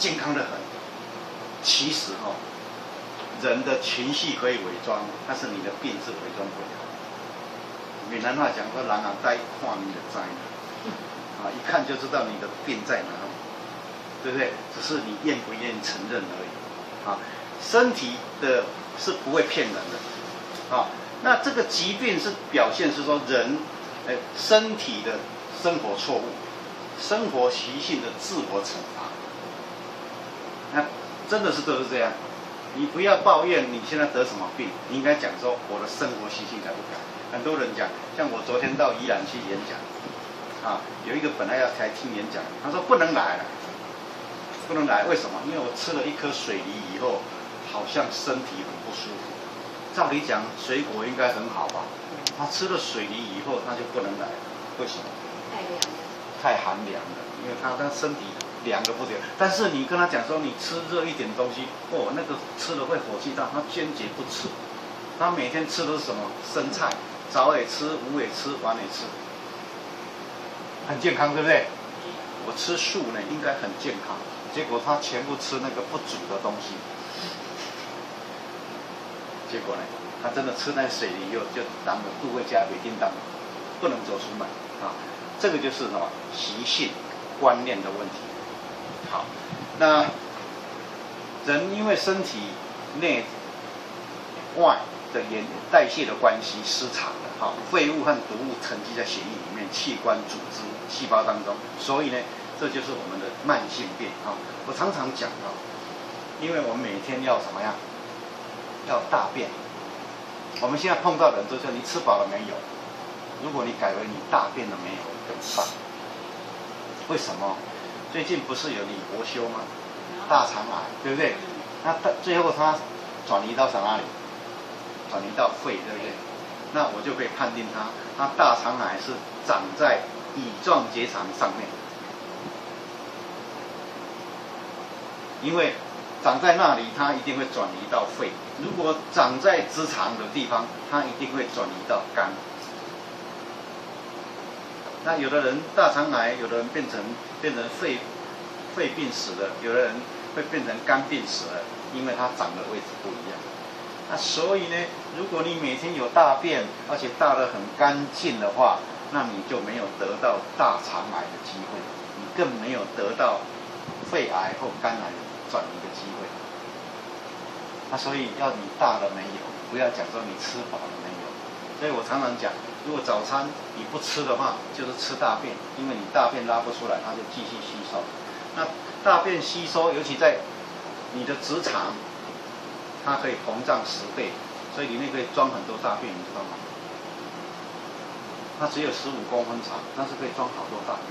健康的很。其实人的情绪可以伪装，但是你的病是伪装不了。闽南话讲说，人啊呆看你的灾呢，一看就知道你的病在哪里，对不对？只是你愿不愿意承认而已。身体的是不会骗人的。那这个疾病是表现是说人身体的生活错误、生活习性的自我惩罚。那真的是都是这样。你不要抱怨你现在得什么病，你应该讲说我的生活习性改不改。很多人讲，像我昨天到宜兰去演讲，有一个本来要来听演讲，他说不能来了，不能来，为什么？因为我吃了一颗水梨以后，好像身体很不舒服。照理讲，水果应该很好吧？他吃了水梨以后，他就不能来了，为什么？ 太凉了， 太寒凉了，因为他身体凉的不得了。但是你跟他讲说，你吃热一点东西，那个吃了会火气大，他坚决不吃。他每天吃的是什么？生菜，早也吃，午也吃，晚也吃，很健康，对不对？我吃素呢，应该很健康，结果他全部吃那个不煮的东西，结果呢，他真的吃那水梨以后，就当了部位加北京当，不能走出门这个就是什么习性观念的问题。好，那人因为身体内外的代谢的关系失常了，废物和毒物沉积在血液里面、器官、组织、细胞当中，所以呢，这就是我们的慢性病我常常讲因为我们每天要什么样？要大便。我们现在碰到的人都说你吃饱了没有？如果你改为你大便了没有，很棒。为什么？最近不是有李国修吗？大肠癌，对不对？那最后他转移到哪里？转移到肺，对不对？那我就可以判定他大肠癌是长在乙状结肠上面，因为长在那里，它一定会转移到肺；如果长在直肠的地方，它一定会转移到肝。那有的人大肠癌，有的人变成肺病死了，有的人会变成肝病死了，因为它长的位置不一样。那所以呢，如果你每天有大便，而且大得很干净的话，那你就没有得到大肠癌的机会，你更没有得到肺癌或肝癌转移的机会。那所以要你大了没有，不要讲说你吃饱了没有。所以我常常讲，如果早餐你不吃的话，就是吃大便，因为你大便拉不出来，它就继续吸收。那大便吸收，尤其在你的直肠，它可以膨胀10倍，所以里面可以装很多大便，你知道吗？它只有15公分长，但是可以装好多大便。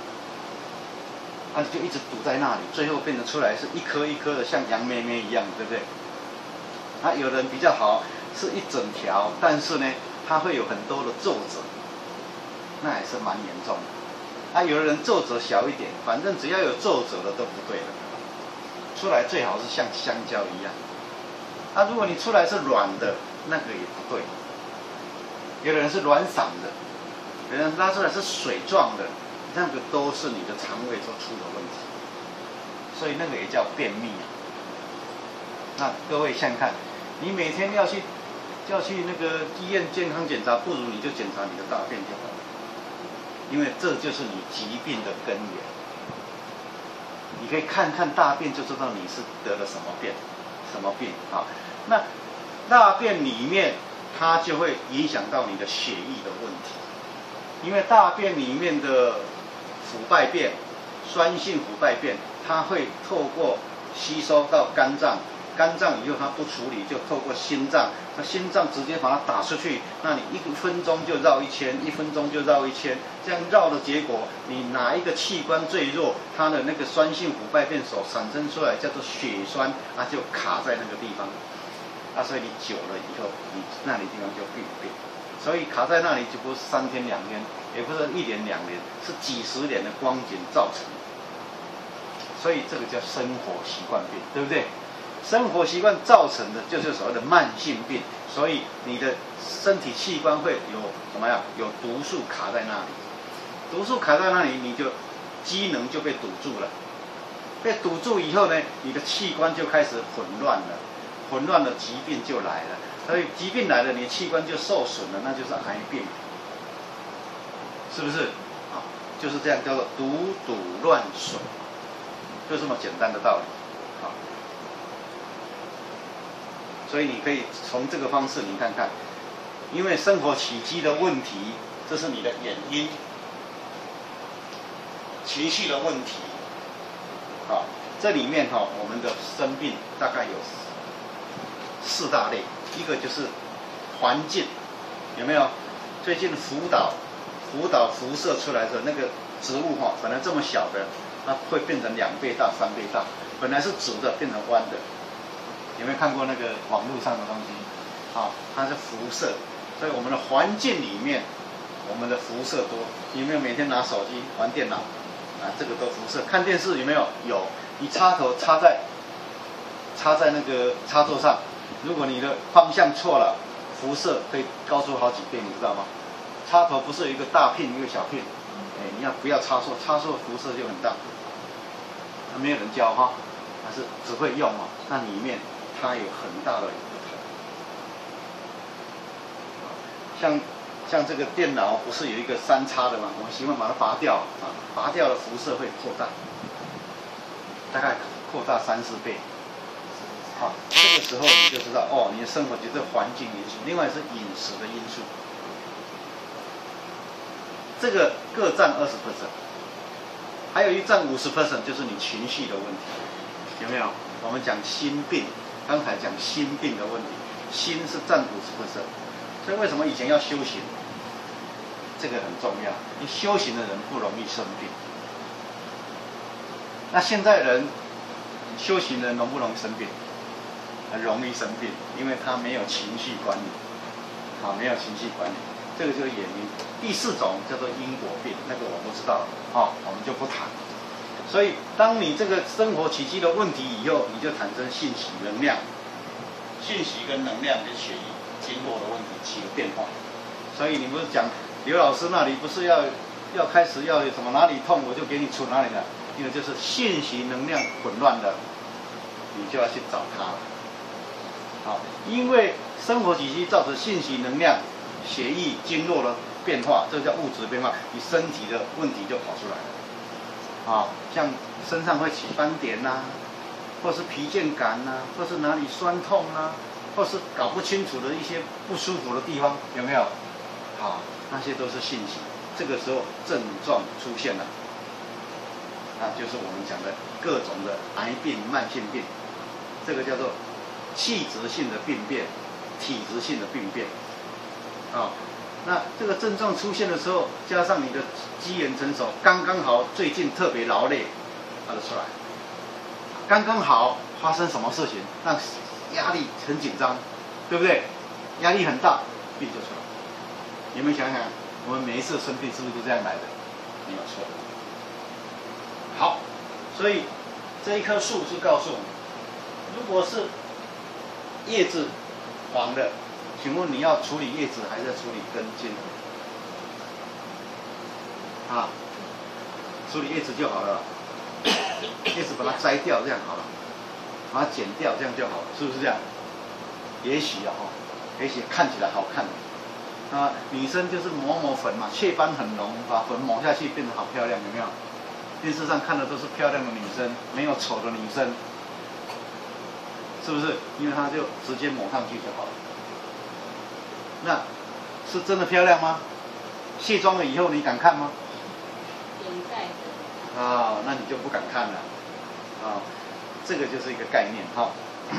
就一直堵在那里，最后变成出来是一颗一颗的，像杨妹妹一样，对不对？有人比较好，是一整条，但是呢，它会有很多的皱褶，那也是蛮严重的。有的人皱褶小一点，反正只要有皱褶的都不对了。出来最好是像香蕉一样。如果你出来是软的，那个也不对。有的人是软散的，有的人拉出来是水状的，那个都是你的肠胃所出的问题。所以那个也叫便秘那各位想想看，你每天要去那个医院健康检查，不如你就检查你的大便就好了，因为这就是你疾病的根源。你可以看看大便就知道你是得了什么病。那大便里面它就会影响到你的血液的问题，因为大便里面的腐败便、酸性腐败便，它会透过吸收到肝脏，肝脏以后它不处理，就透过心脏，那心脏直接把它打出去，那你1分钟就绕1圈，1分钟就绕1圈，这样绕的结果，你哪一个器官最弱，它的那个酸性腐败便所产生出来叫做血栓就卡在那个地方，所以你久了以后，你那里地方就病变，所以卡在那里就不是3天2天，也不是1年2年，是几十年的光景造成的。所以这个叫生活习惯病，对不对？生活习惯造成的就是所谓的慢性病，所以你的身体器官会有什么样？有毒素卡在那里，毒素卡在那里，你就机能就被堵住了。 被堵住以后呢，你的器官就开始混乱了，混乱了，疾病就来了。所以疾病来了，你的器官就受损了，那就是癌病，是不是？啊，就是这样，叫做堵乱损，就这么简单的道理。好，所以你可以从这个方式，你看看，因为生活起居的问题，这是你的原因。情绪的问题，好，这里面哈，我们的生病大概有4大类，一个就是环境，有没有？最近福岛辐射出来的那个植物哈，本来这么小的，它会变成2倍大、3倍大，本来是直的变成弯的，有没有看过那个网络上的东西？啊，它是辐射，所以我们的环境里面，我们的辐射多，有没有每天拿手机玩电脑？啊，这个都辐射。看电视有没有？有。你插头插在那个插座上，如果你的方向错了，辐射可以高出好几倍，你知道吗？插头不是有一个大片一个小片？哎，你不要插错，插错辐射就很大。没有人教哈，还是只会用哦。那里面它有很大的不同。像这个电脑不是有一个3插的吗？我们习惯把它拔掉啊，拔掉的辐射会扩大，大概扩大3、4倍。好，这个时候你就知道哦，你的生活就是环境因素，另外是饮食的因素，这个各占20%，还有一占50%，就是你情绪的问题，有没有？我们讲心病，刚才讲心病的问题，心是占50%，所以为什么以前要修行？这个很重要，你修行的人不容易生病。那现在人修行人容不容易生病？很容易生病，因为他没有情绪管理，好，没有情绪管理，这个就是原因。第4种叫做因果病，那个我不知道，好，我们就不谈。所以，当你这个生活起居的问题以后，你就产生信息、能量、信息跟能量跟血液经络的问题起了变化。所以你不是讲刘老师那里不是要开始要有什么哪里痛我就给你出哪里的，因为就是信息能量混乱的，你就要去找它了。好，因为生活起居造成信息能量、血液经络的变化，这叫物质变化，你身体的问题就跑出来了。啊，像身上会起斑点呐，或是疲倦感呐，或是哪里酸痛啦，或是搞不清楚的一些不舒服的地方，有没有？啊，那些都是信息。这个时候症状出现了，那就是我们讲的各种的癌病、慢性病，这个叫做器质性的病变、体质性的病变。啊，那这个症状出现的时候，加上你的机缘成熟，刚刚好，最近特别劳累，它就出来。刚刚好发生什么事情，让压力很紧张，对不对？压力很大，病就出来。你们想想，我们每一次生病是不是都这样来的？没有错。好，所以这一棵树是告诉我们，如果是叶子黄的，请问你要处理叶子还是要处理根茎？啊，处理叶子就好了，叶子把它摘掉，这样好了，把它剪掉，这样就好了，是不是这样？也许啊，也许看起来好看。啊，女生就是抹粉嘛，雀斑很浓，把粉抹下去变得好漂亮，有没有？电视上看的都是漂亮的女生，没有丑的女生，是不是？因为她就直接抹上去就好了。那是真的漂亮吗？卸妆了以后你敢看吗？啊，那你就不敢看了。啊，这个就是一个概念哈。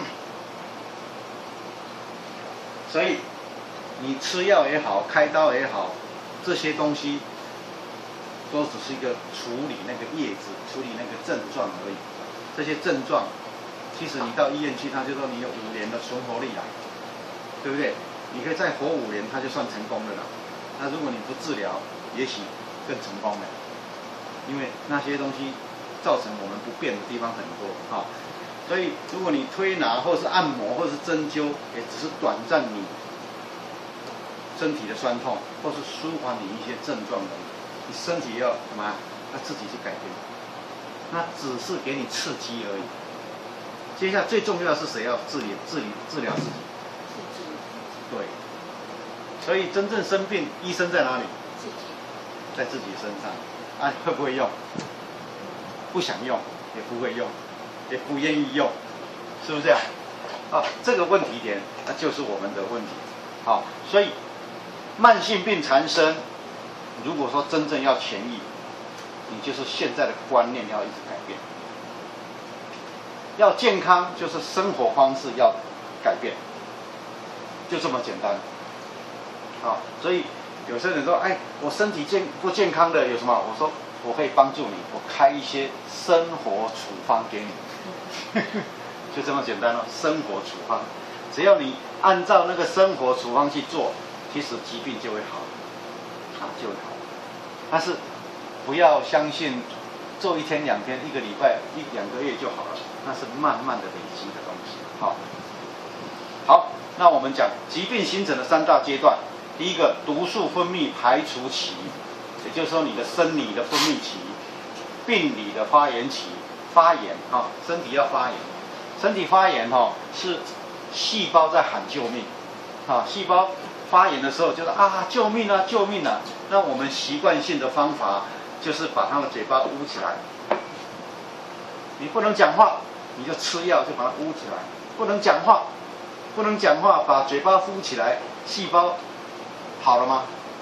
所以你吃药也好，开刀也好，这些东西都只是一个处理那个叶子、处理那个症状而已。这些症状，其实你到医院去，他就说你有5年的存活率啦，对不对？你可以再活5年，他就算成功了啦。那如果你不治疗，也许更成功了，因为那些东西造成我们不便的地方很多啊。所以如果你推拿或是按摩或是针灸，也只是短暂你身体的酸痛，或是舒缓你一些症状而已。你身体要什么？要自己去改变。 那只是给你刺激而已。接下来最重要的是谁要治疗自己？对。所以真正生病，医生在哪里？自己。在自己身上。啊，会不会用？不想用，也不会用，也不愿意用，是不是这样？啊，这个问题点，那就是我们的问题。好，所以慢性病缠身，如果说真正要痊愈，你就是现在的观念要一直改变。要健康，就是生活方式要改变，就这么简单。好，所以有些人说，哎，我身体不健康的有什么？我说我可以帮助你，我开一些生活处方给你，就这么简单了。生活处方，只要你按照那个生活处方去做，其实疾病就会好，就会好。但是不要相信做1天2天、1个礼拜、1、2个月就好了，那是慢慢的累积的东西。好，那我们讲疾病形成的3大阶段。第一个，毒素分泌排除期，也就是说你的生理的分泌期，病理的发炎期。发炎身体要发炎，身体发炎是细胞在喊救命，细胞发炎的时候就是啊救命啊救命啊，那我们习惯性的方法就是把它的嘴巴捂起来，你不能讲话，你就吃药就把它捂起来，不能讲话，把嘴巴敷起来，细胞好了吗？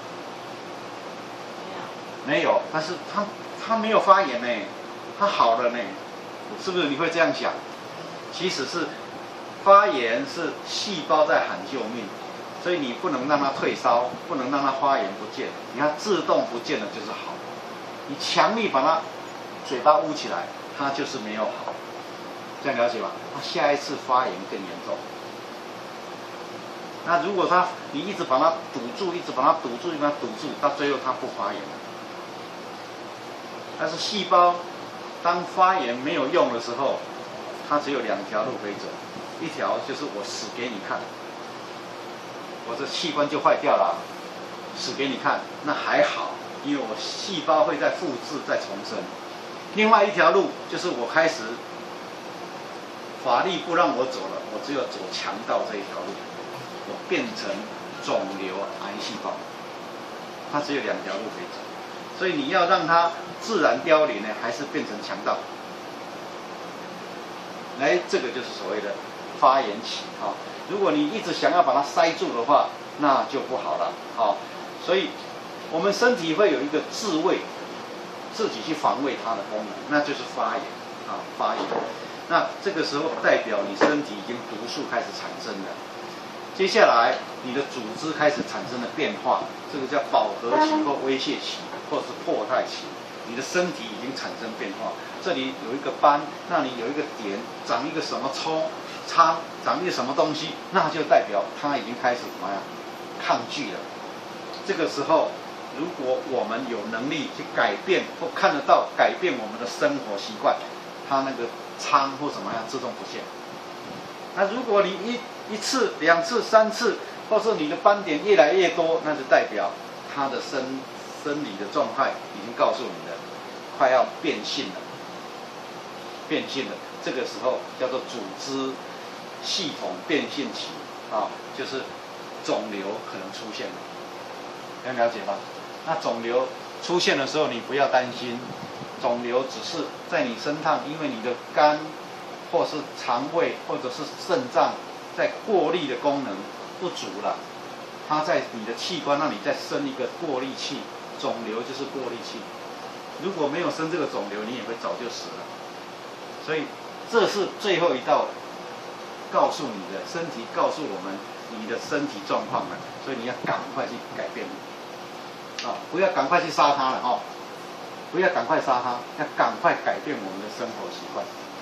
没有，但是它没有发炎呢，它好了呢，是不是？你会这样想？其实是发炎是细胞在喊救命，所以你不能让它退烧，不能让它发炎不见，你看自动不见了就是好。你强力把它嘴巴捂起来，它就是没有好，这样了解吧？它下一次发炎更严重。那如果你一直把它堵住，到最后它不发炎了。但是细胞当发炎没有用的时候，它只有2条路可以走，一条就是我死给你看，我这器官就坏掉了，死给你看，那还好，因为我细胞会再复制再重生。另外一条路就是我开始法律不让我走了，我只有走强盗这一条路，我变成肿瘤癌细胞，它只有2条路可以走。所以你要让它自然凋零呢，还是变成强盗？这个就是所谓的发炎期如果你一直想要把它塞住的话，那就不好了所以我们身体会有一个自卫，自己去防卫它的功能，那就是发炎发炎。那这个时候代表你身体已经毒素开始产生了。接下来你的组织开始产生了变化，这个叫饱和期或威胁期，或者是迫害期。你的身体已经产生变化，这里有一个斑，那里有一个点，长一个什么疮，长一个什么东西，那就代表它已经开始怎么样抗拒了。这个时候，如果我们有能力去改变或看得到改变我们的生活习惯，它那个疮或怎么样自动不见。那如果你一次、2次、3次，或是你的斑点越来越多，那就代表它的生理的状态已经告诉你了，快要变性了。这个时候叫做组织系统变性期就是肿瘤可能出现了，能了解吧？那肿瘤出现的时候，你不要担心，肿瘤只是在你身上，因为你的肝或是肠胃或者是肾脏在过滤的功能不足了，它在你的器官那里再生一个过滤器，肿瘤就是过滤器。如果没有生这个肿瘤，你也会早就死了。所以这是最后一道告诉你的身体，告诉我们你的身体状况了，所以你要赶快去改变不要赶快去杀它了不要赶快杀它，要赶快改变我们的生活习惯。